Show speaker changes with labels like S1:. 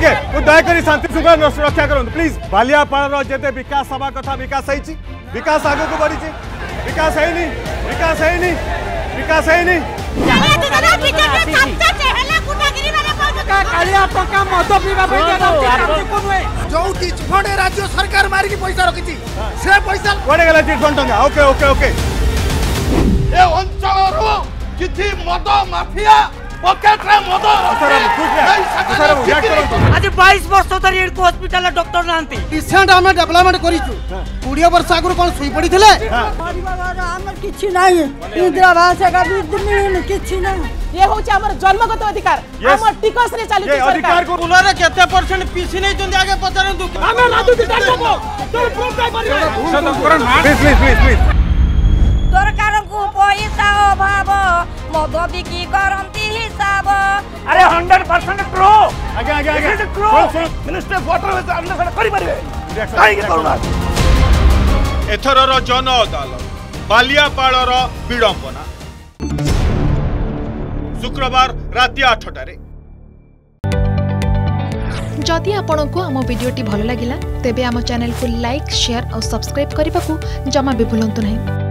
S1: टिके दयाकोरी शांति श्रृंखला रक्षा करूँ प्लीज। बालियापाड़ जिते विकास हवा कथा विकास होती विकास आग को बढ़ी विकास है विकास है विकास है
S2: जो चिटफंड राज्य सरकार मारिक पैसा रखी से पैसा
S1: कड़े गला चिटफंड टंका ओके ओके ओके
S2: ए अंचल किछि मद माफिया पॉकेट रे मद
S3: आज 22 वर्ष धरि एको हॉस्पिटल डॉक्टर नांती
S2: रिसेंट हम डेवलपमेंट करिछु 20 वर्ष आगु कोन सुई पड़ीथिले
S4: हमर किछि नाही इंदिरा आवास का भी किछि नाही
S3: ये होछ हमर जन्मगत अधिकार हमर टिकस रे चाली
S1: अधिकार को
S3: बुलारे केते परसेंट पीसी नै जंदी आगे पचारंतु
S2: हमें राजनीति डाको तो प्रूफ काय मारिबे
S1: प्लीज
S4: सरकार को पैसा अभाव मद बिक्री करंती हिसाब
S2: अरे 100% ट्रू
S1: आगे आगे आगे
S2: मिनिस्टर वाटर में हमने सारा करि परिबे काहे के करूना
S5: एथरर जन अदालत बालियापाड़र विडंबना शुक्रवार राति 8टारे।
S6: जदि आपंक आम भिडी भल लगा तेब आम चैनल को लाइक शेयर और सब्सक्राइब करने को जमा भी भूलु नहीं।